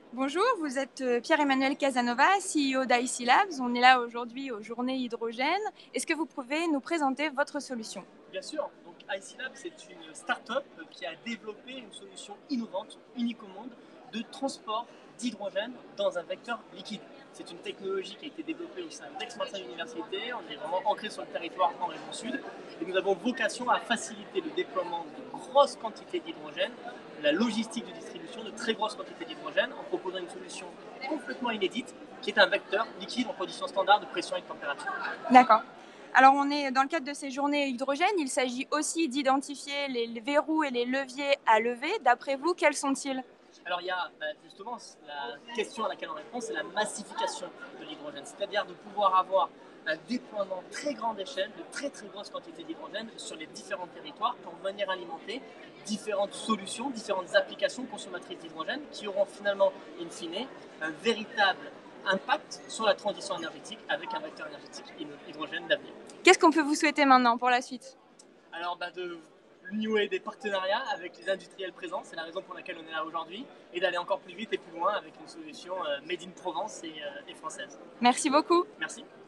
Bonjour, vous êtes Pierre-Emmanuel Casanova, CEO d'IC Labs. On est là aujourd'hui aux Journées Hydrogène. Est-ce que vous pouvez nous présenter votre solution? Bien sûr, donc IC Lab, c'est une start-up qui a développé une solution innovante, unique au monde, de transport d'hydrogène dans un vecteur liquide. C'est une technologie qui a été développée au sein d'Aix-Marseille Université. On est vraiment ancré sur le territoire en région sud. Et nous avons vocation à faciliter le déploiement de grosses quantités d'hydrogène, la logistique de distribution de très grosses quantités d'hydrogène, en proposant une solution complètement inédite, qui est un vecteur liquide en conditions standards de pression et de température. D'accord. Alors on est dans le cadre de ces Journées Hydrogène. Il s'agit aussi d'identifier les verrous et les leviers à lever. D'après vous, quels sont-ils? Alors il y a justement la question à laquelle on répond, c'est la massification de l'hydrogène, c'est-à-dire de pouvoir avoir un déploiement très grande échelle de très très grosses quantités d'hydrogène sur les différents territoires pour venir alimenter différentes solutions, différentes applications consommatrices d'hydrogène qui auront finalement, in fine, un véritable impact sur la transition énergétique avec un vecteur énergétique hydrogène d'avenir. Qu'est-ce qu'on peut vous souhaiter maintenant pour la suite? Alors de nouer des partenariats avec les industriels présents, c'est la raison pour laquelle on est là aujourd'hui, et d'aller encore plus vite et plus loin avec une solution made in Provence et française. Merci beaucoup. Merci.